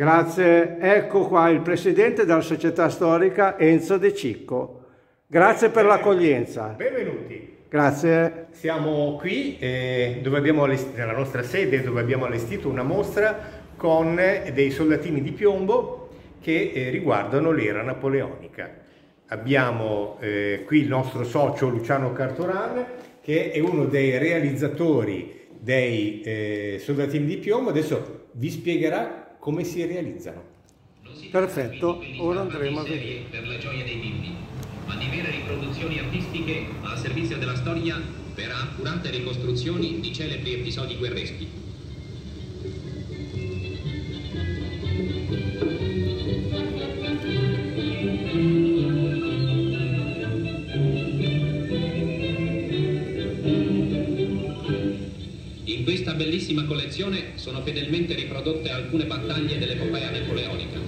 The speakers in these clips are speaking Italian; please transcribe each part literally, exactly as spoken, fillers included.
Grazie, ecco qua il presidente della società storica Enzo De Cicco. Grazie per l'accoglienza. Benvenuti. Grazie. Siamo qui eh, dove abbiamo nella nostra sede dove abbiamo allestito una mostra con dei soldatini di piombo che eh, riguardano l'era napoleonica. Abbiamo eh, qui il nostro socio Luciano Cartoran, che è uno dei realizzatori dei eh, soldatini di piombo. Adesso vi spiegherà come si realizzano. Perfetto, ora andremo a vedere. Per la gioia dei bimbi, ma di vere riproduzioni artistiche al servizio della storia per accurate ricostruzioni di celebri episodi guerreschi. In questa bellissima collezione sono fedelmente riprodotte alcune battaglie dell'epopea napoleonica.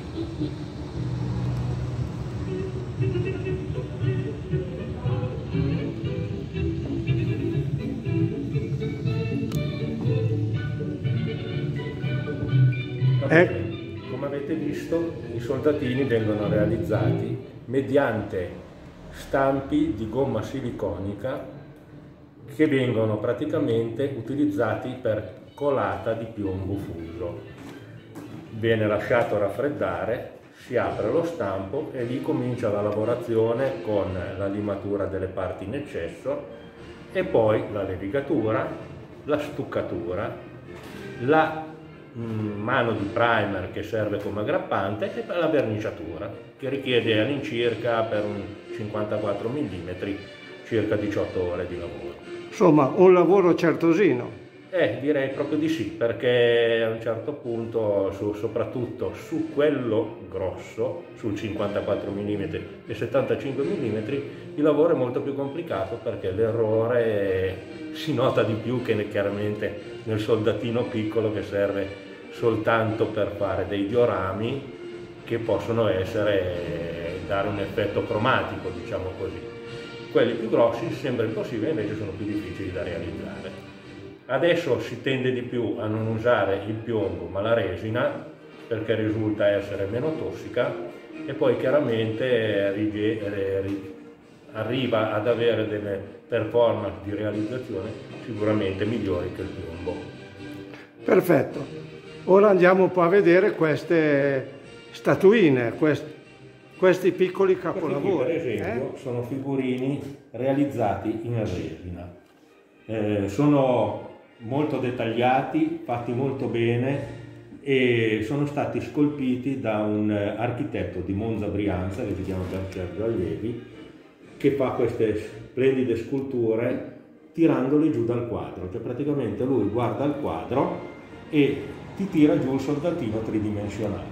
Eh. Come avete visto, i soldatini vengono realizzati mediante stampi di gomma siliconica che vengono praticamente utilizzati per colata di piombo fuso. Viene lasciato raffreddare, si apre lo stampo e lì comincia la lavorazione con la limatura delle parti in eccesso e poi la levigatura, la stuccatura, la mh, mano di primer che serve come aggrappante e la verniciatura che richiede all'incirca per un cinquantaquattro millimetri circa diciotto ore di lavoro. Insomma, un lavoro certosino. Eh, direi proprio di sì, perché a un certo punto, su, soprattutto su quello grosso, sul cinquantaquattro millimetri e settantacinque millimetri, il lavoro è molto più complicato perché l'errore si nota di più che chiaramente nel soldatino piccolo che serve soltanto per fare dei diorami che possono essere, dare un effetto cromatico, diciamo così. Quelli più grossi sembra impossibile, invece sono più difficili da realizzare. Adesso si tende di più a non usare il piombo ma la resina perché risulta essere meno tossica e poi chiaramente arriva ad avere delle performance di realizzazione sicuramente migliori che il piombo. Perfetto. Ora andiamo un po' a vedere queste statuine, quest questi piccoli capolavori. Questi, per esempio, eh? sono figurini realizzati in resina. Eh, sono molto dettagliati, fatti molto bene e sono stati scolpiti da un architetto di Monza Brianza che si chiama Sergio Allievi, che fa queste splendide sculture tirandole giù dal quadro. Cioè praticamente lui guarda il quadro e ti tira giù il soldatino tridimensionale.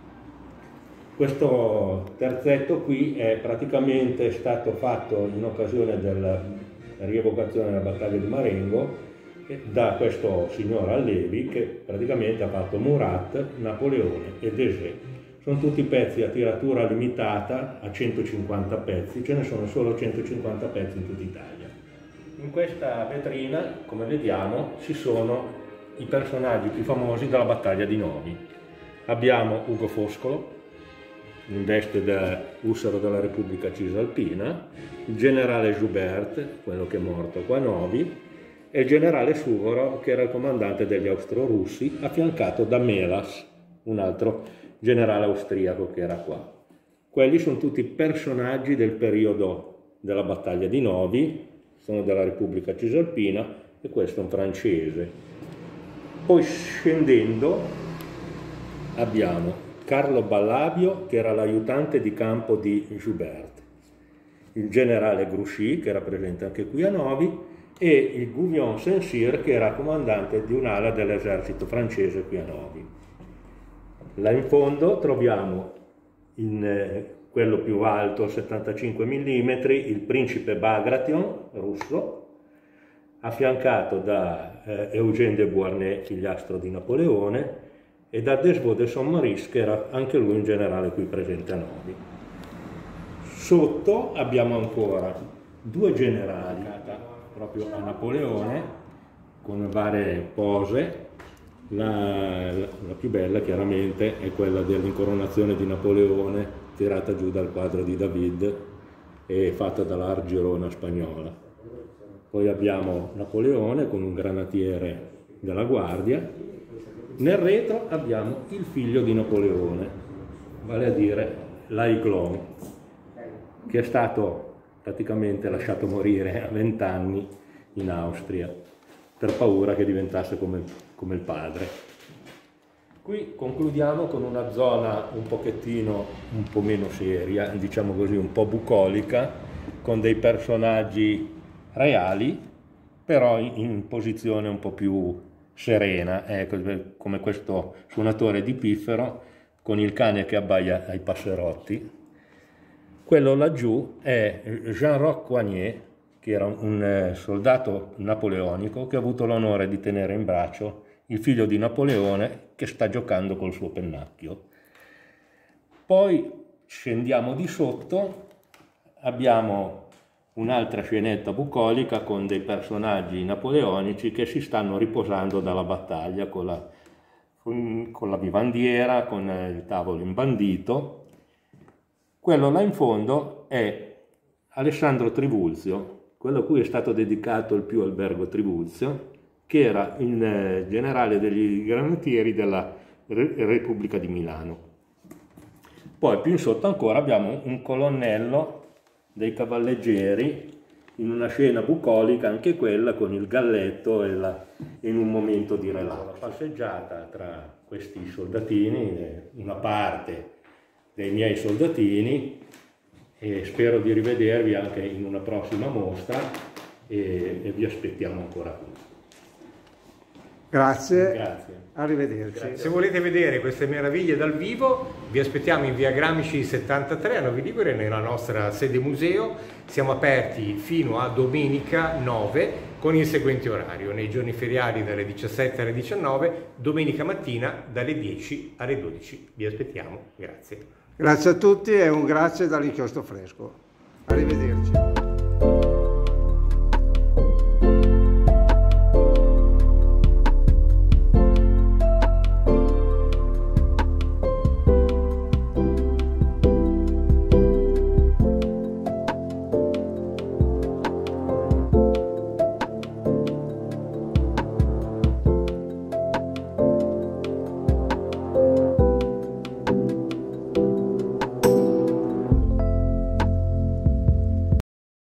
Questo terzetto qui è praticamente stato fatto in occasione della rievocazione della battaglia di Marengo da questo signor Allievi che praticamente ha fatto Murat, Napoleone e Desé. Sono tutti pezzi a tiratura limitata a centocinquanta pezzi, ce ne sono solo centocinquanta pezzi in tutta Italia. In questa vetrina, come vediamo, ci sono i personaggi più famosi della battaglia di Novi. Abbiamo Ugo Foscolo, in veste da ussaro della Repubblica Cisalpina, il generale Joubert, quello che è morto qua a Novi, e il generale Suvorov, che era il comandante degli austro-russi, affiancato da Melas, un altro generale austriaco che era qua. Quelli sono tutti personaggi del periodo della battaglia di Novi, sono della Repubblica Cisalpina e questo è un francese. Poi scendendo abbiamo Carlo Ballabio, che era l'aiutante di campo di Joubert, il generale Grouchy, che era presente anche qui a Novi, e il Gouvion Saint-Cyr, che era comandante di un'ala dell'esercito francese qui a Novi. Là in fondo troviamo in eh, quello più alto, settantacinque millimetri, il principe Bagration, russo, affiancato da eh, Eugène de Beauharnais, figliastro di Napoleone, e da Desvaux de Saint-Maurice, che era anche lui un generale qui presente a Novi. Sotto abbiamo ancora due generali, proprio a Napoleone, con varie pose, La, la, la più bella chiaramente è quella dell'incoronazione di Napoleone, tirata giù dal quadro di David e fatta dall'Argerona spagnola. Poi abbiamo Napoleone con un granatiere della guardia. Nel retro abbiamo il figlio di Napoleone, vale a dire l'Aiglon, che è stato praticamente lasciato morire a vent'anni in Austria per paura che diventasse come, come il padre. Qui concludiamo con una zona un pochettino un po' meno seria, diciamo così, un po' bucolica, con dei personaggi reali, però in, in posizione un po' più serena, ecco, come questo suonatore di piffero con il cane che abbaia ai passerotti. Quello laggiù è Jean-Roch Coignet, che era un soldato napoleonico che ha avuto l'onore di tenere in braccio il figlio di Napoleone che sta giocando col suo pennacchio. Poi scendiamo di sotto, abbiamo un'altra scenetta bucolica con dei personaggi napoleonici che si stanno riposando dalla battaglia con la, con la vivandiera, con il tavolo imbandito. Quello là in fondo è Alessandro Trivulzio, quello a cui è stato dedicato il più albergo Trivulzio, che era il generale degli granatieri della Repubblica di Milano. Poi più in sotto ancora abbiamo un colonnello dei cavalleggeri in una scena bucolica, anche quella con il galletto e la, in un momento di relax. La passeggiata tra questi soldatini, una parte dei miei soldatini, e spero di rivedervi anche in una prossima mostra e, e vi aspettiamo ancora qui. Grazie, Grazie. Arrivederci. Grazie. Se volete vedere queste meraviglie dal vivo, vi aspettiamo in via Gramsci settantatré a Novi Ligure, nella nostra sede museo. Siamo aperti fino a domenica nove con il seguente orario: nei giorni feriali dalle diciassette alle diciannove, domenica mattina dalle dieci alle dodici. Vi aspettiamo, grazie. Grazie a tutti e un grazie dall'Inchiostro Fresco. Arrivederci.